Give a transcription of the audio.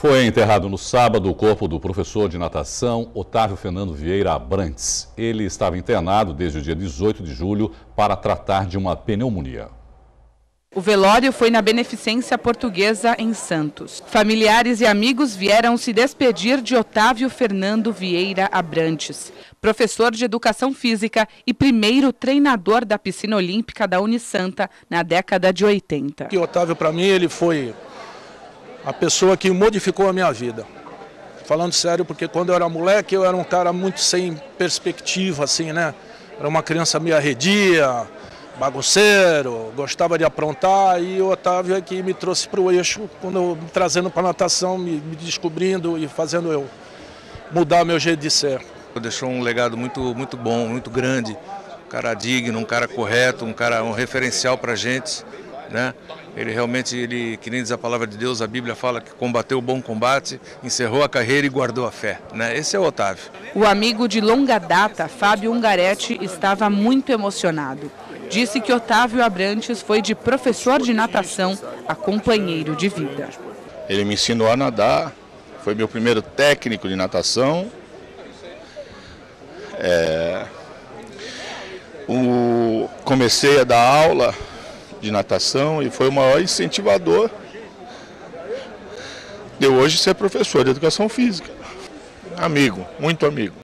Foi enterrado no sábado o corpo do professor de natação Otávio Fernando Vieira Abrantes. Ele estava internado desde o dia 18 de julho para tratar de uma pneumonia. O velório foi na Beneficência Portuguesa, em Santos. Familiares e amigos vieram se despedir de Otávio Fernando Vieira Abrantes, professor de Educação Física e primeiro treinador da piscina olímpica da Unisanta na década de 80. O Otávio, para mim, ele foi a pessoa que modificou a minha vida. Falando sério, porque quando eu era moleque, eu era um cara muito sem perspectiva, assim, né? Era uma criança meio arredia, bagunceiro, gostava de aprontar, e o Otávio é que me trouxe para o eixo, quando eu me trazendo para a natação, me descobrindo e fazendo eu mudar meu jeito de ser. Deixou um legado muito bom, muito grande, um cara digno, um cara correto, um referencial para a gente, né? Ele realmente, que nem diz a palavra de Deus, a Bíblia fala que combateu o bom combate, encerrou a carreira e guardou a fé, né? Esse é o Otávio. O amigo de longa data, Fábio Ungaretti, estava muito emocionado. Disse que Otávio Abrantes foi de professor de natação a companheiro de vida. Ele me ensinou a nadar, foi meu primeiro técnico de natação. Comecei a dar aula de natação e foi o maior incentivador de eu hoje ser professor de educação física. Amigo, muito amigo.